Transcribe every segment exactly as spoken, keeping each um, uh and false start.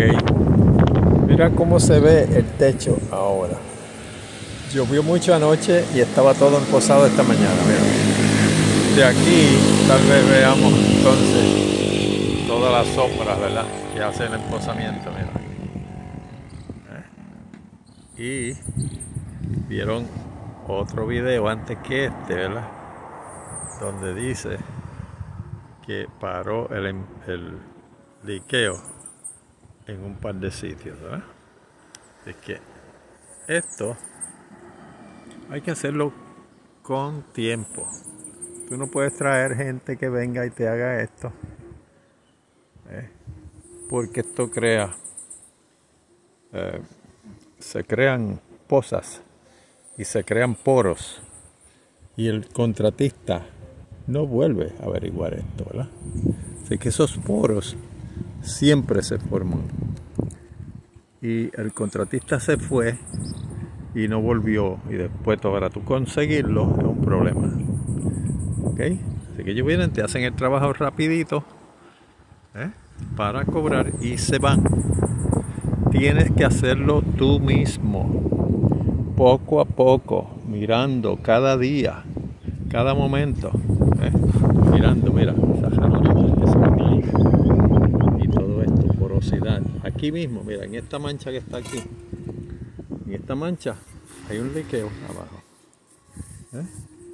Mira cómo se ve el techo ahora. Llovió mucho anoche y estaba todo emposado esta mañana. Mira. De aquí tal vez veamos entonces todas las sombras, ¿verdad?, que hacen el emposamiento. Mira. ¿Eh? Y vieron otro video antes que este, ¿verdad?, donde dice que paró el, el liqueo en un par de sitios, ¿verdad? Es que esto hay que hacerlo con tiempo. Tú no puedes traer gente que venga y te haga esto, ¿eh? Porque esto crea, eh, se crean pozas y se crean poros, y el contratista no vuelve a averiguar esto, ¿verdad? Así que esos poros siempre se forman, y el contratista se fue y no volvió, y después para tú conseguirlo es un problema. ¿Ok? Así que ellos vienen, te hacen el trabajo rapidito, ¿eh?, para cobrar y se van. Tienes que hacerlo tú mismo, poco a poco, mirando cada día, cada momento, ¿eh? Mirando, mira, esa jarolita que se ven ahí, y todo esto, porosidad. Aquí mismo, mira, en esta mancha que está aquí, en esta mancha hay un liqueo abajo, ¿eh?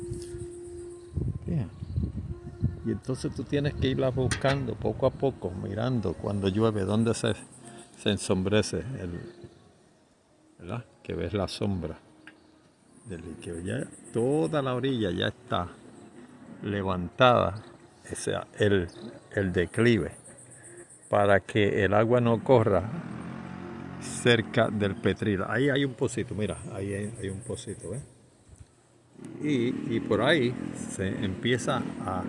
Fija. Y entonces tú tienes que irla buscando poco a poco, mirando cuando llueve, donde se, se ensombrece, el, ¿verdad?, que ves la sombra del liqueo. Ya toda la orilla ya está levantada, o sea, el, el declive, para que el agua no corra cerca del petril. Ahí hay un pocito, mira, ahí hay, hay un pocito, ¿eh? Y, y por ahí se empieza a,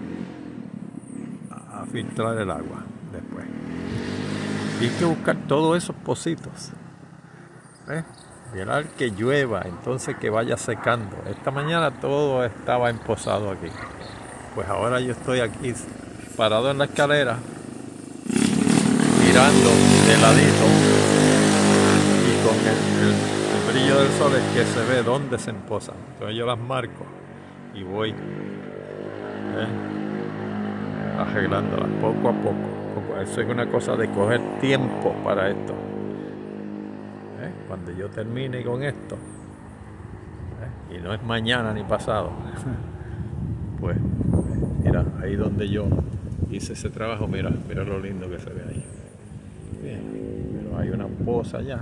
a filtrar el agua después. Y hay que buscar todos esos pocitos, ¿eh? Esperar que llueva, entonces que vaya secando. Esta mañana todo estaba emposado aquí. Pues ahora yo estoy aquí parado en la escalera, mirando de ladito, y con el, el, el brillo del sol es que se ve dónde se emposan. Entonces yo las marco y voy, ¿eh?, arreglándolas poco a poco, poco. Eso es una cosa de coger tiempo para esto. ¿Eh? Cuando yo termine con esto, ¿eh?, y no es mañana ni pasado, pues mira, ahí donde yo hice ese trabajo, mira, mira lo lindo que se ve ahí. Bien, pero hay una poza allá.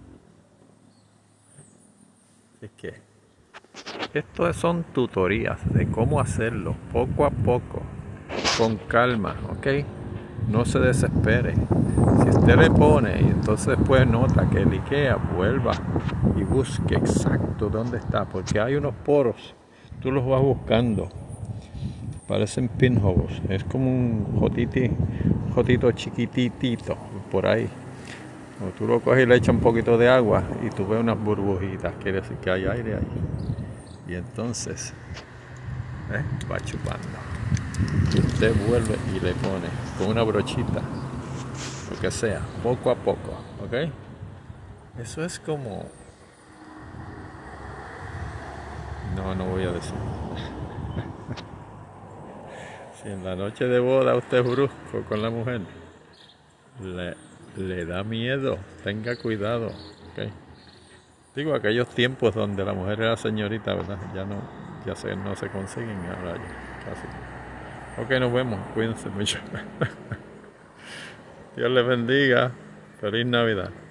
Así que estos son tutorías de cómo hacerlo poco a poco, con calma, ¿ok? No se desespere. Si usted le pone y entonces después nota que liquea, vuelva y busque exacto dónde está, porque hay unos poros, tú los vas buscando, parecen pinholes, es como un jotiti, jotito chiquitito por ahí. Cuando tú lo coges y le echas un poquito de agua y tú ves unas burbujitas, quiere decir que hay aire ahí, y entonces, ¿eh?, va chupando. Y usted vuelve y le pone con una brochita, lo que sea, poco a poco, ¿ok? Eso es como... No, no voy a decir. Si en la noche de boda usted es brusco con la mujer, le, le da miedo, tenga cuidado, ¿ok? Digo, aquellos tiempos donde la mujer era señorita, ¿verdad? Ya no, ya se, no se consiguen ahora ya, casi. Ok, nos vemos, cuídense mucho. Dios les bendiga. Feliz Navidad.